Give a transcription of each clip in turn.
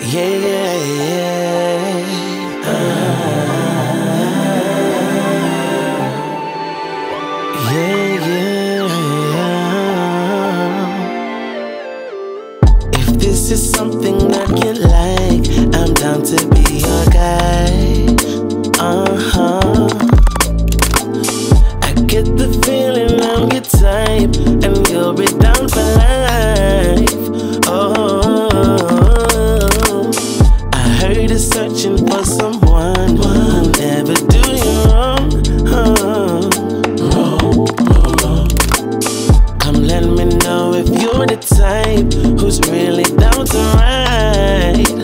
Yeah, yeah, yeah. Yeah, yeah. If this is something that you like, I'm down to be your guy. I get the feeling I'm your type, and you'll be down for life. I heard you're searching for someone who'll never do you wrong. Come let me know if you're the type who's really down to ride.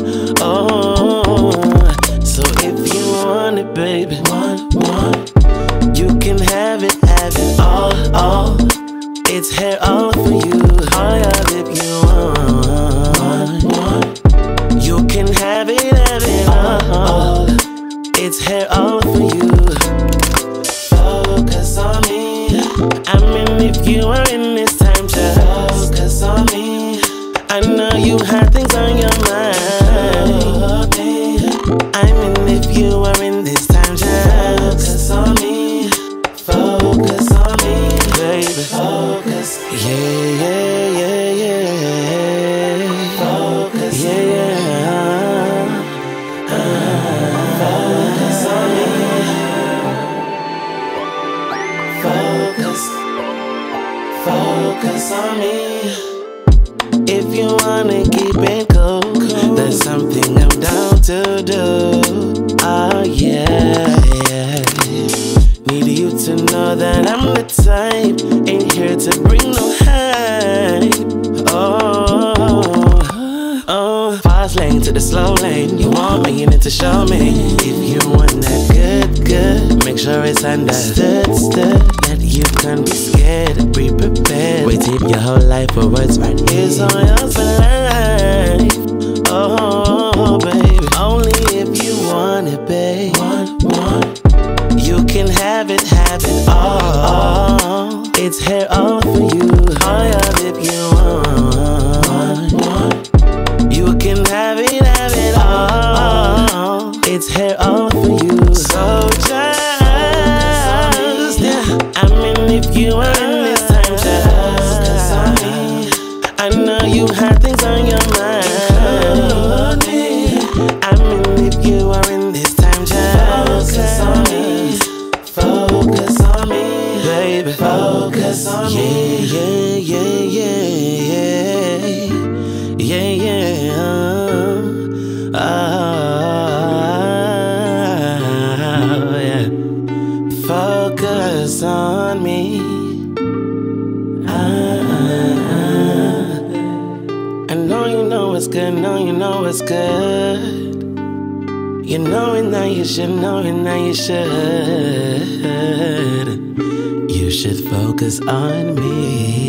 So if you want it, baby, you can have it all. It's here all for you, all if you want. You can have it all. It's here all for you. Focus on me. I mean, if you are in this time, just focus on me. I know you had things on your mind. I mean, if you are in this time, just focus on me. Focus on me, baby. Focus. Yeah, yeah, yeah, yeah. Focus. Yeah. Focus on me. Focus. Focus on me. If you wanna keep it cool, that's something I'm down to do. Oh yeah. Need you to know that I'm the type, ain't here to bring no hype. Fast lane to the slow lane. You want me, you need to show me. If you want that good, make sure it's understood. That you can't be scared, be prepared. Waiting your whole life for what's right here's on yours for life. Oh, baby, only if you want it, babe. You can have it all. It's here all for you, all if you want. You can have it all. It's here all for you. So just, I mean, if you are in this time, just I know you had things on your mind. I mean, if you are in this time, just focus on me. Focus on me, baby. Focus on me. Yeah. Focus on me. I know you know it's good, know you know it's good. You know it now, you should know it now, you should. You should focus on me.